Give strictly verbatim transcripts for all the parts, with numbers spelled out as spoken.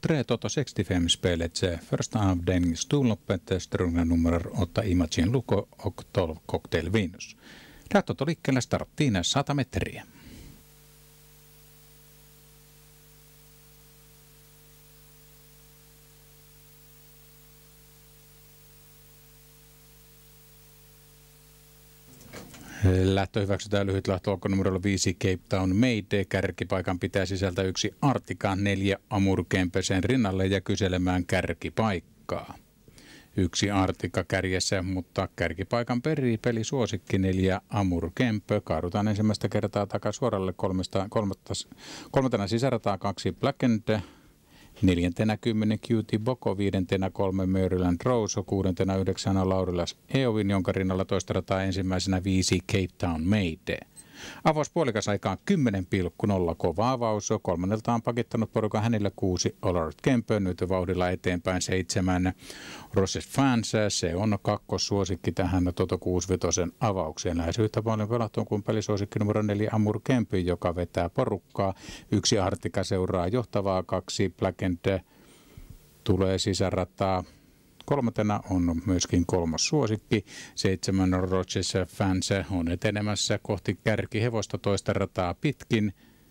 tre Toto sextiofem-spelet första avdelning storloppet strunga nummer åtta Imagine Luko och tolv Cocktail Venus. Där Toto liikkeellä starttiin sata metriä. Lähtö hyväksytään lyhyt lähtö numerolla viisi Cape Town Made. Kärkipaikan pitää sisältä yksi Artika, neljä Amour Kempe sen rinnalle ja kyselemään kärkipaikkaa. Yksi Artika kärjessä, mutta kärkipaikan peri peli suosikki neljä Amour Kempe. Kaadutaan ensimmäistä kertaa takasuoralle kolmesta, kolmatta, kolmantena sisärataa kaksi Black and neljäntenä kymmenen Cutie Boko, viidentenä kolme Maryland Rose, kuudentena yhdeksänä Laurilas Eowyn, jonka rinnalla toista rataa ensimmäisenä viisi Cape Town Made. Avaus puolikas aikaan kymmenen pilkku nolla kova avaus. Kolmannelta on pakittanut porukan hänelle kuusi Allard Kempe, nyt vauhdilla eteenpäin seitsemän Roses Fans. Se on kakkossuosikki tähän Toto kuusivitosen avaukseen. Lähes yhtä paljon pelattuun kuin pelisuosikki numero neljä Amour Kempe, joka vetää porukkaa. Yksi Artika seuraa johtavaa, kaksi Black and tulee sisärataa. Kolmantena on myöskin kolmas suosikki. Seitsemän Roses Fans on etenemässä kohti kärkihevosta toista rataa pitkin.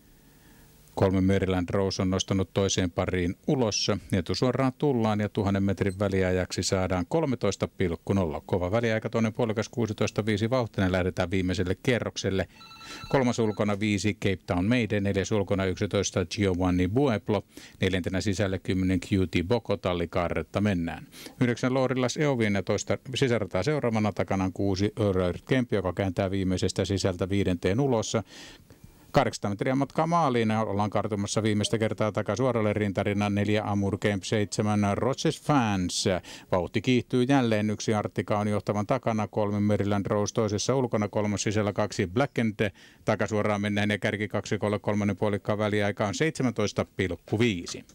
Kolme Maryland Rose on nostanut toiseen pariin ulos. Etusuoraan tullaan ja tuhannen metrin väliajaksi saadaan kolmetoista pilkku nolla. Kova väliaika toinen puolikas kuusitoista viisi vauhtinen. Lähdetään viimeiselle kierrokselle. Kolmas ulkona viisi Cape Town Made, neljäs ulkona yksitoista Giovanni Bueblo, neljäntenä sisälle kymmenen Cutie Boko, tallikaarretta mennään. Yhdeksän Laurilas Eowyn ja toista sisärataa seuraavana takana kuusi Allard Kempe, joka kääntää viimeisestä sisältä viidenteen ulos. kahdeksansataa metriä matkaa maaliin. Ollaan kartumassa viimeistä kertaa takasuoralle rintarinnan neljä Amour Kempe, seitsemän Roses Fans. Vauhti kiihtyy jälleen. Yksi Artika on johtavan takana, kolme Maryland Rose toisessa ulkona, kolmas sisällä kaksi Black and takasuoraan mennään ja kärki kaksikolle kolmannen puolikkaan väliaika on seitsemäntoista pilkku viisi.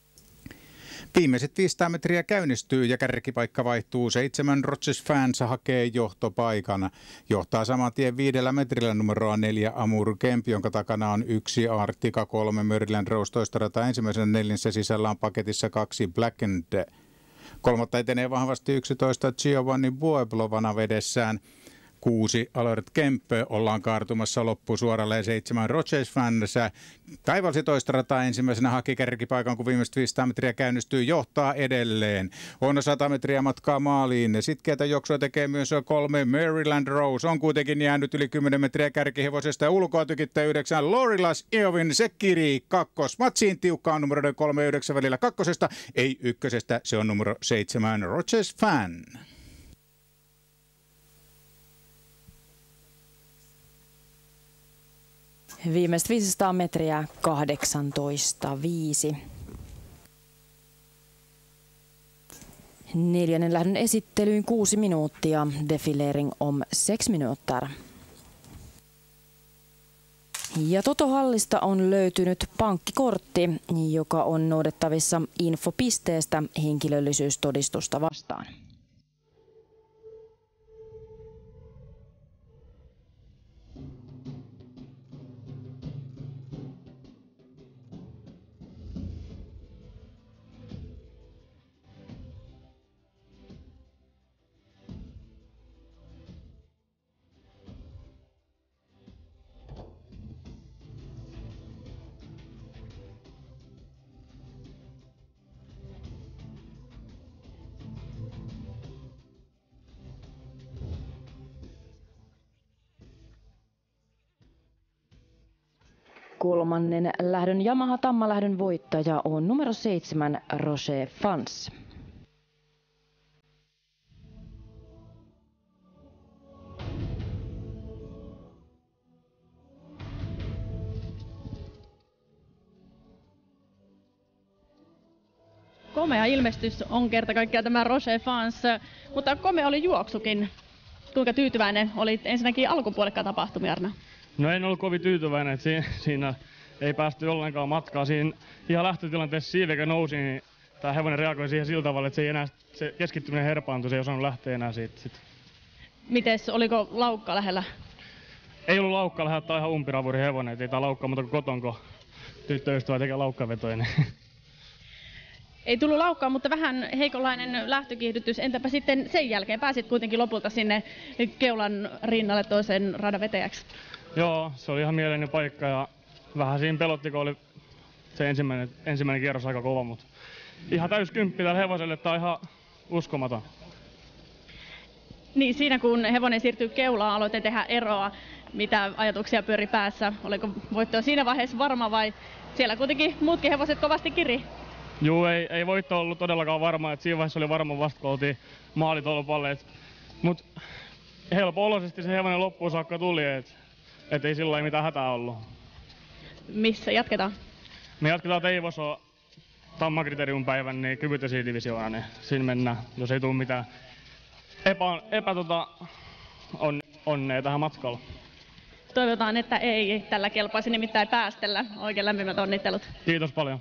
Viimeiset viisisataa metriä käynnistyy ja kärkipaikka vaihtuu. Seitsemän Roses Fans hakee johtopaikan. Johtaa saman tien viidellä metrillä numeroa neljä Amour Kempe, jonka takana on yksi Artika, kolme Maryland Rose toista rataa ensimmäisen neljänsä sisällä on paketissa kaksi Black and. Kolmatta etenee vahvasti yksitoista Giovanni Bueblo vanavedessään. Kuusi Allard Kempe ollaan kaartumassa loppusuoralle ja seitsemän Roses Fans. Taivalsi toista rataa ensimmäisenä haki kärkipaikan, kun viimeiset viisisataa metriä käynnistyy, johtaa edelleen. On sata metriä matkaa maaliin. Sitkeätä juoksua tekee myös kolme Maryland Rose. On kuitenkin jäänyt yli kymmenen metriä kärkihevosesta. Ulkoa tykittää yhdeksän Laurilas Eowyn. Se kirii kakkos. Matsiin tiukkaan numeroiden kolme ja yhdeksän välillä kakkosesta. Ei ykkösestä, se on numero seitsemän Roses Fan. Viimeiset viisisataa metriä kahdeksantoista viisi. Neljännen lähdön esittelyyn kuusi minuuttia. Defilering om sex minuter. Ja Toto-hallista on löytynyt pankkikortti, joka on noudettavissa infopisteestä henkilöllisyystodistusta vastaan. Kolmannen lähdön Yamaha Tammalähdön voittaja on numero seitsemän Roses Fans. Komea ilmestys on kerta kaikkiaan tämä Roses Fans, mutta komea oli juoksukin. Kuinka tyytyväinen olit ensinnäkin alkupuolikkaan tapahtumia, Arna? No en ollut kovin tyytyväinen, että siinä, siinä ei päästy ollenkaan matkaa. Siinä ihan lähtötilanteessa siivekä nousi, niin tämä hevonen reagoi siihen sillä tavalla, että se, ei enää, se keskittyminen herpaantui, se ei osannut lähteä enää siitä. Sit. Mites, oliko laukka lähellä? Ei ollut laukka lähellä, tämä on ihan umpiravuri hevonen, ei tämä laukka muuta kuin kotonko tyttöystävä tekee laukkavetoja. Niin. Ei tullut laukkaa, mutta vähän heikonlainen lähtökiihdytys. Entäpä sitten sen jälkeen? Pääsit kuitenkin lopulta sinne keulan rinnalle toisen radan vetäjäksi. Joo, se oli ihan mieleinen paikka ja vähän siinä pelotti, kun oli se ensimmäinen, ensimmäinen kierros aika kova, mutta ihan täys kymppi tällä hevoselle, että on ihan uskomaton. Niin, siinä kun hevonen siirtyy keulaan, aloitte tehdä eroa. Mitä ajatuksia pyöri päässä? Oliko voitto siinä vaiheessa varma vai siellä kuitenkin muutkin hevoset kovasti kiri? Juu, ei, ei voitto ollut todellakaan varma, että siinä vaiheessa oli varma vasta, kun oltiin maalitolpalle. Mutta helppo-oloisesti se hevonen loppuun saakka tuli, että et ei sillä mitään hätää ollut. Missä jatketaan? Me jatketaan Teivosoa Tammakriterium päivän niin kyvytesidivisioona, niin siinä mennään, jos ei tule mitään epä, epä tota, on, onnea tähän matkalla. Toivotaan, että ei tällä kelpaisi nimittäin päästellä. Oikein lämpimät onnittelut. Kiitos paljon.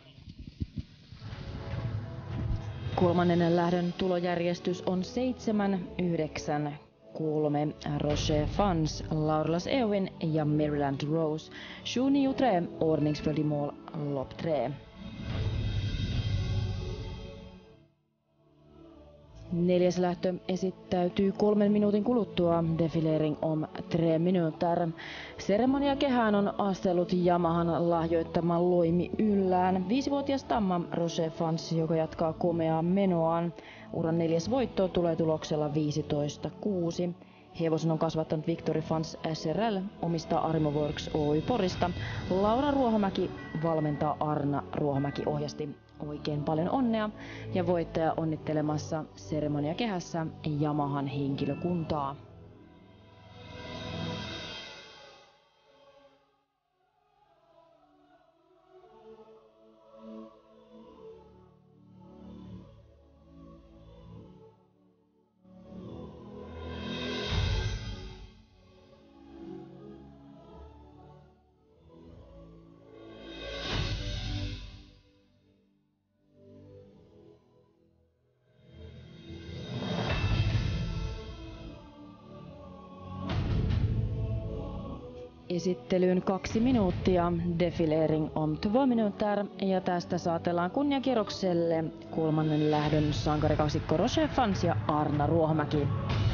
Kolmannen lähdön tulojärjestys on seitsemän, yhdeksän, kolme Rocher Fans, Laurlas Ewin ja Maryland Rose. sju nio tre, ordningsföljd i mål, lopp tre. Neljäs lähtö esittäytyy kolmen minuutin kuluttua, defilering om tre minuter. Seremoniakehään on astellut Yamahan lahjoittaman loimi yllään. Viisivuotias tamma Rocher Fans, joka jatkaa komeaa menoaan. Uran neljäs voitto tulee tuloksella viisitoista kuusi. Hevosen on kasvattanut Victory Fans S R L, omistaa Arimoworks Oy Porista. Laura Ruohomäki valmentaa Arna Ruohomäki ohjasti. Oikein paljon onnea ja voittaja onnittelemassa seremoniakehässä Yamahan henkilökuntaa. Esittelyyn kaksi minuuttia, defilering om två minuter ja tästä saatellaan kunniakierrokselle kolmannen lähdön sankarikaksikko Rocher Fans ja Arna Ruohomäki.